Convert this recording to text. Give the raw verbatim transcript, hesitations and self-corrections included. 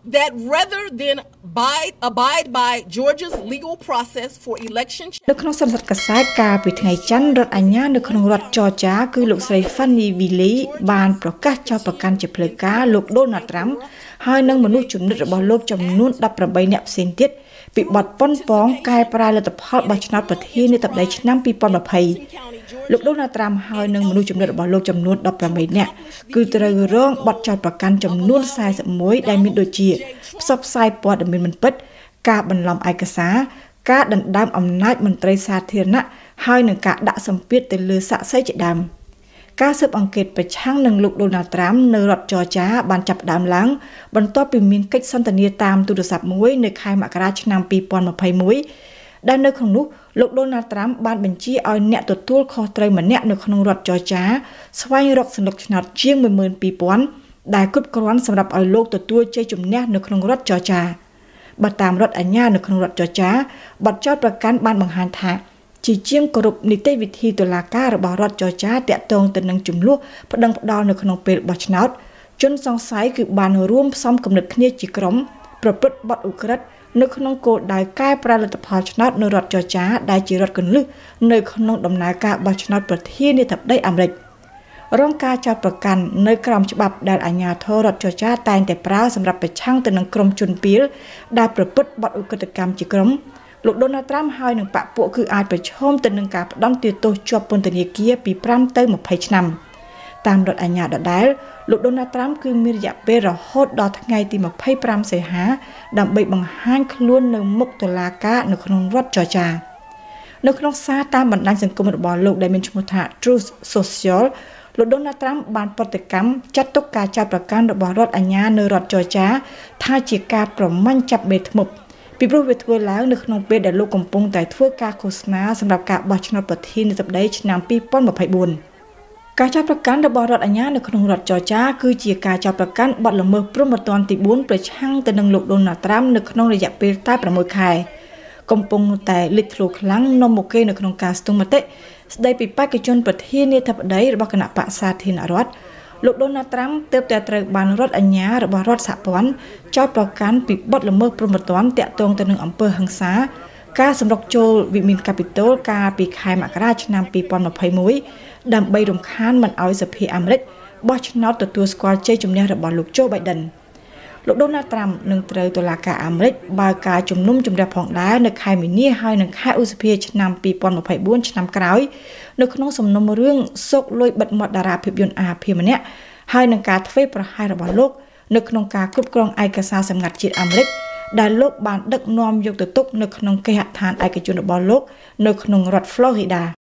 that rather than abide, abide by Georgia's legal process for election នៅក្នុងសន្និសីទកាសែតកាលពីថ្ងៃច័ន្ទរដ្ឋអាជ្ញានៅក្នុងរដ្ឋចរចាគឺលោកស្រី Fanny Wiley បានប្រកាសចោទប្រកាន់ជាផ្លូវការលោក Donald Trump ហើយនិងមនុស្សជំនិតរបស់លោកចំនួនដប់ប្រាំបីនាក់ផ្សេងទៀតពីបទប៉ុនប៉ងកែប្រែលទ្ធផលបោះឆ្នោតប្រធានាធិបតីឆ្នាំពីរពាន់ម្ភៃលោក Donald Trump ហើយនិងមនុស្សជំនិតរបស់លោកចំនួនដប់ប្រាំបីនាក់គឺត្រូវរងបទចោទប្រកាន់ចំនួនសែសិបមួយដែលមានដូចជាផ្សព្វផ្សាយព័ត៌មានមិនពិតការបន្លំឯកសារការដណ្ដើមអំណាចមន្ត្រីសាធារណៈហើយនឹងការដាក់សម្ពាធទៅលើសាក្សីជាដើមការស៊ើបអង្កេតប្រឆាំងនឹងលោក Donald Trump នៅរដ្ឋចរចាបានចាប់ផ្ដើមឡើងបន្ទាប់ពីមានកិច្ចសន្ទនាតាមទូរស័ព្ទមួយនៅខែមករាឆ្នាំពីរពាន់ម្ភៃមួយដែលនៅក្នុងនោះលោក Donald Trump បានបញ្ជាឲ្យអ្នកទទួលខុសត្រូវម្នាក់នៅក្នុងរដ្ឋចរចាស្វែងរកសន្លឹកឆ្នោតជាង មួយម៉ឺនពីរពាន់ ដែលគ្រប់គ្រាន់សម្រាប់ឲ្យលោកទទួលជ័យជំនះនៅក្នុងរដ្ឋចរចាបើតាមរដ្ឋអាជ្ញានៅក្នុងរដ្ឋចរចាបទចោទប្រកាន់បានបង្ហាញថាជាជាងគ្រប់នីតិវិធីតុលាការរបស់រដ្ឋចរចាតាក់ទងទៅនឹងចំនួនប្តឹងផ្តល់នៅក្នុងពេលបោះឆ្នោតជនសង្ស័យគឺបានរួមផ្សំគំនិតគ្នាជាក្រុមប្រព្រឹត្តបទឧក្រិដ្ឋនៅក្នុងគោលដៅកែប្រែលទ្ធផលឆ្នោតនៅរដ្ឋចរចាដែលជារដ្ឋគន្លឹះនៅក្នុងដំណើរការបោះឆ្នោតប្រធានាធិបតីអាមេរិករងការចោទប្រកាន់នៅក្រោមច្បាប់ដែលអាជ្ញាធររដ្ឋចរចាតែងតែប្រើសម្រាប់ប្រឆាំងទៅនឹងក្រុមជនពាលដែលប្រព្រឹត្តបទឧក្រិដ្ឋកម្មជាក្រុមលោក Donald Trump ហើយនឹងបកពួកគឺអាចប្រឈមទៅនឹងការផ្ដន្ទាទោសជាប់ពន្ធនាគារពីប្រាំទៅម្ភៃឆ្នាំតាមរដ្ឋអាជ្ញាដដែលលោក Donald Trump គឺមានរយៈពេលរហូតដល់ថ្ងៃទីម្ភៃប្រាំសីហាដើម្បីបង្ហាញខ្លួននៅមុខតុលាការនៅក្នុងរដ្ឋចរចានៅក្នុងសារតាមបណ្ដាញសង្គមរបស់លោកដែលមានឈ្មោះថា Truth Social លោក Donald Trump បានប្រតិកម្មចាត់ទុកការចោទប្រកាន់របស់រដ្ឋអាជ្ញានៅរដ្ឋចរចាថាជាការប្រមាញ់ចាប់មេធ្មប់ពីព្រោះវាធ្វើឡើងនៅក្នុងពេលដែលលោកកំពុងតែធ្វើការឃោសនាសម្រាប់ការបោះឆ្នោតប្រធានាធិបតីឆ្នាំពីរពាន់ម្ភៃបួនការចោទប្រកាន់របស់រដ្ឋអាជ្ញានៅក្នុងរដ្ឋចរចាគឺជាការចោទប្រកាន់បទល្មើសព្រហ្មទណ្ឌទីបួនប្រឆាំងទៅនឹងលោក Donald Trump នៅក្នុងរយៈពេលតែប្រាំមួយខែកំពុងតែលេចធ្លោខ្លាំងនាំមកគេនៅក្នុងការស្ទង់មតិស្ដីពីបេក្ខជនប្រធានាធិបតីរបស់គណៈបក្សសាធារណរដ្ឋលោក Donald Trump ទើបតែត្រូវបានរដ្ឋអាជ្ញារបស់រដ្ឋសហព័ន្ធចោទប្រកាន់ពីបទល្មើសព្រហ្មទណ្ឌតាក់ទងទៅនឹងអំពើហិង្សាការសម្រុកចូលវិមានកាពីតូលកាលពីខែមករាឆ្នាំពីរពាន់ម្ភៃមួយដើម្បីរំខានមិនឲ្យសភាអាមេរិកបោះឆ្នោតទទួលស្គាល់ជ័យជំនះរបស់លោក Joe Biden លោក Donald Trump នឹងត្រូវតុលាការអាមេរិកបើកការជំនុំជម្រះផងដែរនៅខែមីនាហើយនឹងខែឧសភាឆ្នាំពីរពាន់ម្ភៃបួនឆ្នាំក្រោយនៅក្នុងសំណុំរឿងសោកលុយបិទមាត់តារាភាពយន្តអាភិម្នាក់ហើយនឹងការធ្វេសប្រហែសរបស់លោកនៅក្នុងការគ្រប់គ្រងឯកសារសម្ងាត់ជាតិអាមេរិកដែលលោកបានដឹកនាំយកទៅទុកនៅក្នុងគេហដ្ឋានឯកជនរបស់លោកនៅក្នុងរដ្ឋ Florida